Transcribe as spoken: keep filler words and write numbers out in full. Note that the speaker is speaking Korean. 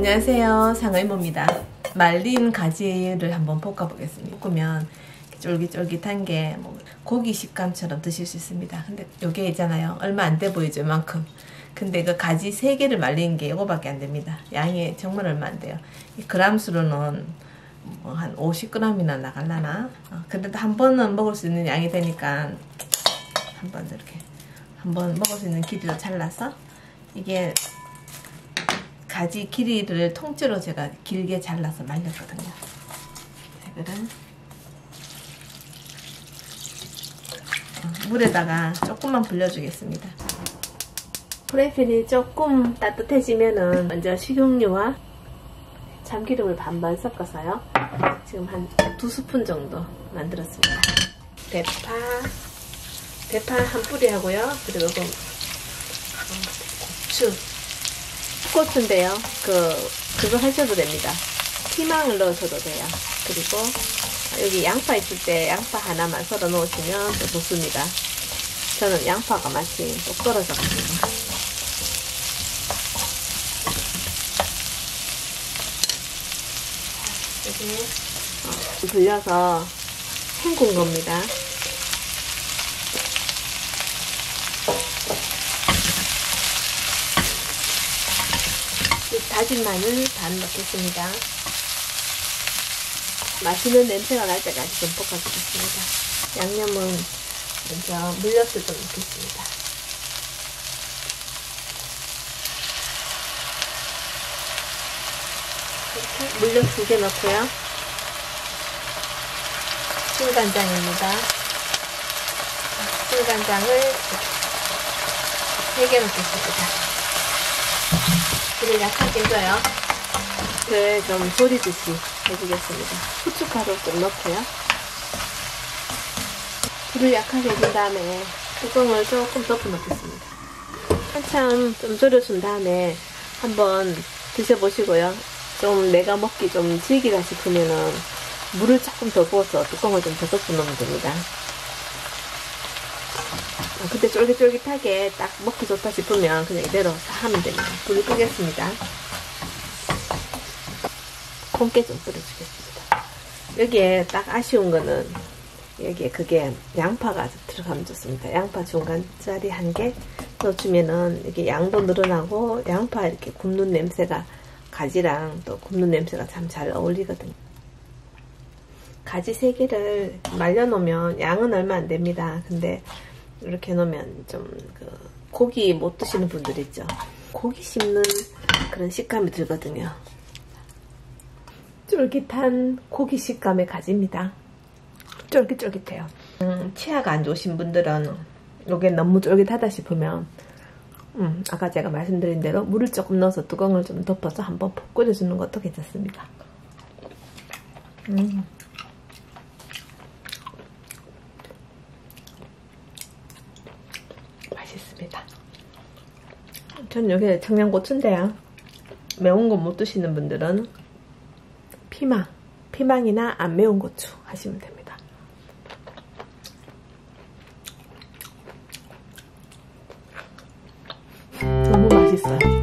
안녕하세요, 상의모입니다. 말린 가지를 한번 볶아 보겠습니다. 볶으면 쫄깃쫄깃한 게 뭐 고기 식감처럼 드실 수 있습니다. 근데 요게 있잖아요, 얼마 안 돼 보이죠, 이만큼. 근데 그 가지 세 개를 말린 게 이거밖에 안 됩니다. 양이 정말 얼마 안 돼요. 이 그람수로는 뭐 한 오십 그램이나 나갈라나. 어, 근데 한 번은 먹을 수 있는 양이 되니까 한 번 이렇게 한 번 먹을 수 있는 길이로 잘라서, 이게 가지 길이를 통째로 제가 길게 잘라서 말렸거든요. 이거를 물에다가 조금만 불려주겠습니다. 프라이팬이 조금 따뜻해지면은 먼저 식용유와 참기름을 반반 섞어서요. 지금 한 두 스푼 정도 만들었습니다. 대파, 대파 한 뿌리 하고요. 그리고 고추, 고추인데요. 그 그거 하셔도 됩니다. 피망을 넣으셔도 돼요. 그리고 여기 양파 있을 때 양파 하나만 썰어 놓으시면 또 좋습니다. 저는 양파가 맛이 쏙 떨어져가지고. 여기 어, 불려서 헹군 겁니다. 다진 마늘 반 넣겠습니다. 맛있는 냄새가 날 때까지 좀 볶아주겠습니다. 양념은 먼저 물엿을 좀 넣겠습니다. 이렇게 물엿 두 개 넣고요. 술간장입니다. 술간장을 세 개 넣겠습니다. 불을 약하게 줘요. 그 좀 졸이듯이 해주겠습니다. 후춧가루 좀 넣고요. 불을 약하게 해준 다음에 뚜껑을 조금 덮어 놓겠습니다. 한참 좀 졸여준 다음에 한번 드셔보시고요. 좀 내가 먹기 좀 질기다 싶으면은 물을 조금 더 부어서 뚜껑을 좀 더 덮어 놓으면 됩니다. 그때 쫄깃쫄깃하게 딱 먹기 좋다 싶으면 그냥 이대로 하면 됩니다. 불을 끄겠습니다. 콩깨 좀 뿌려주겠습니다. 여기에 딱 아쉬운 거는 여기에 그게 양파가 들어가면 좋습니다. 양파 중간짜리 한 개 넣어주면은 이게 양도 늘어나고 양파 이렇게 굽는 냄새가 가지랑 또 굽는 냄새가 참 잘 어울리거든요. 가지 세 개를 말려놓으면 양은 얼마 안 됩니다. 근데 이렇게 놓으면 좀 그 고기 못 드시는 분들 있죠. 고기 씹는 그런 식감이 들거든요. 쫄깃한 고기 식감의 가지입니다. 쫄깃쫄깃해요. 음, 치아가 안 좋으신 분들은 이게 너무 쫄깃하다 싶으면 음, 아까 제가 말씀드린 대로 물을 조금 넣어서 뚜껑을 좀 덮어서 한번 푹 끓여주는 것도 괜찮습니다. 음. 맛있습니다. 전 여기 청양고추인데요. 매운 거 못 드시는 분들은 피망, 피망이나 안 매운 고추 하시면 됩니다. 너무 맛있어요.